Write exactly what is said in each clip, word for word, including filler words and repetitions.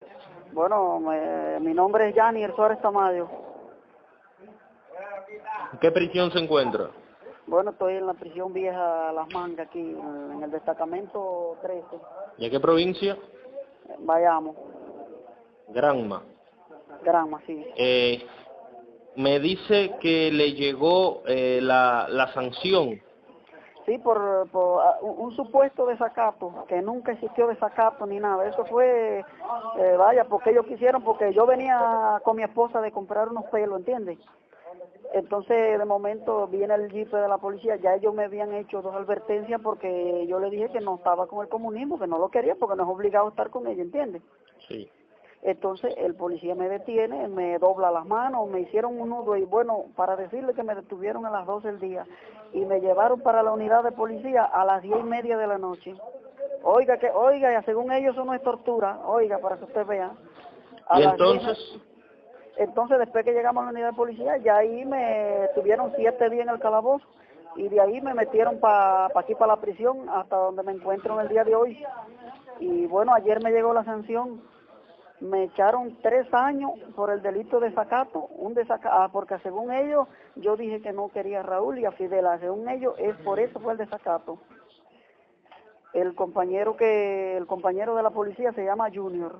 Bueno, me- mi nombre es Yanier Suárez Tamayo. ¿En qué prisión se encuentra? Bueno, estoy en la prisión vieja Las Mangas, aquí, en en el destacamento trece. ¿Y a qué provincia? Vayamos, Granma. Granma, sí. Eh, me dice que le llegó eh, la, la sanción. Sí, por, por ah, un, un supuesto desacato, que nunca existió desacato ni nada. Eso fue, eh, vaya, porque ellos quisieron, porque yo venía con mi esposa de comprar unos pelos, ¿entiendes? Entonces, de momento, viene el jeep de la policía, ya ellos me habían hecho dos advertencias porque yo le dije que no estaba con el comunismo, que no lo quería porque no es obligado a estar con ella, ¿entiendes? Sí. Entonces, el policía me detiene, me dobla las manos, me hicieron un nudo y bueno, para decirle que me detuvieron a las doce del día y me llevaron para la unidad de policía a las diez y media de la noche. Oiga, que, oiga, según ellos eso no es tortura, oiga, para que usted vea. A Y las diez entonces, Entonces, después que llegamos a la unidad de policía, ya ahí me tuvieron siete días en el calabozo y de ahí me metieron para pa aquí, para la prisión, hasta donde me encuentro en el día de hoy. Y bueno, ayer me llegó la sanción. Me echaron tres años por el delito de desacato, un desacato, ah, porque según ellos, yo dije que no quería a Raúl y a Fidela, según ellos, es por eso fue el desacato. El compañero que, el compañero de la policía se llama Junior.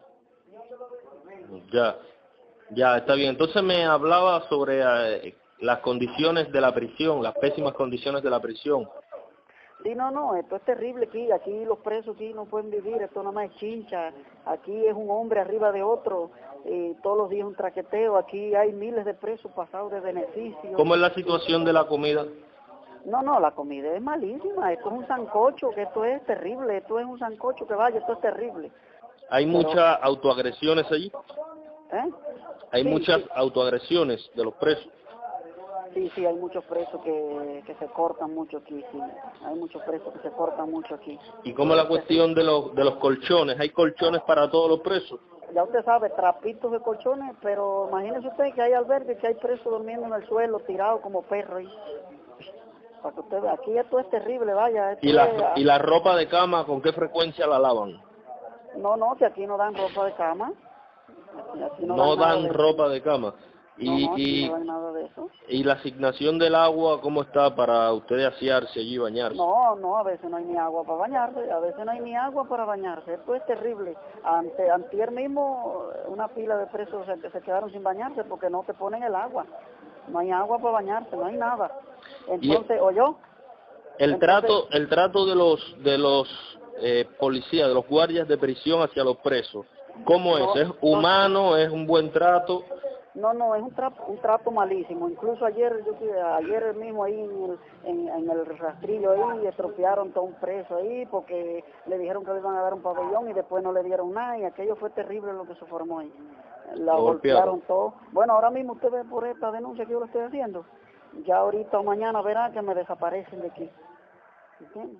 ya, ya, está bien. Entonces me hablaba sobre eh, las condiciones de la prisión, las pésimas condiciones de la prisión. Sí, no, no, esto es terrible aquí, aquí los presos aquí no pueden vivir, esto nada más es chincha, aquí es un hombre arriba de otro, y todos los días un traqueteo, aquí hay miles de presos pasados de beneficio. ¿Cómo es la Y, situación de la comida? no, no, la comida es malísima, esto es un sancocho, que esto es terrible, esto es un sancocho que vaya, esto es terrible. ¿Hay Pero, muchas autoagresiones allí? ¿eh? Hay Sí, muchas sí, autoagresiones de los presos. sí, sí, hay muchos presos que, que se cortan mucho aquí, sí, hay muchos presos que se cortan mucho aquí, ¿Y cómo es la es terrible. cuestión de los, de los colchones? ¿Hay colchones para todos los presos? Ya usted sabe, trapitos de colchones, pero imagínese usted que hay albergues, que hay presos durmiendo en el suelo, tirados como perros. ahí. Para que usted vea, aquí esto es terrible, vaya, ¿Y esto es... la, ah, y la ropa de cama con qué frecuencia la lavan? no, no, que aquí no dan ropa de cama, aquí, aquí no dan No nada dan de eso. ropa de cama. No, no, aquí Y, no y, dan nada de eso. y la asignación del agua, ¿cómo está para ustedes asearse allí y bañarse? No, no, a veces no hay ni agua para bañarse, a veces no hay ni agua para bañarse, esto es terrible. Ante, antier mismo, una pila de presos se, se quedaron sin bañarse porque no te ponen el agua. No hay agua para bañarse, no hay nada. Y Entonces, o yo, el entonces, trato, el trato de los de los eh, policías, de los guardias de prisión hacia los presos, ¿cómo es? no, ¿Es no, humano? ¿Es un buen trato? no, no, es un trato, un trato malísimo. Incluso ayer, yo fui- ayer mismo ahí en el, en, en el rastrillo ahí, estropearon todo un preso ahí porque le dijeron que le iban a dar un pabellón y después no le dieron nada y aquello fue terrible lo que se formó ahí. La Lo golpearon. golpearon todo. Bueno, ahora mismo usted ve por esta denuncia que yo le estoy haciendo. Ya ahorita o mañana verá que me desaparecen de aquí. ¿Entiende?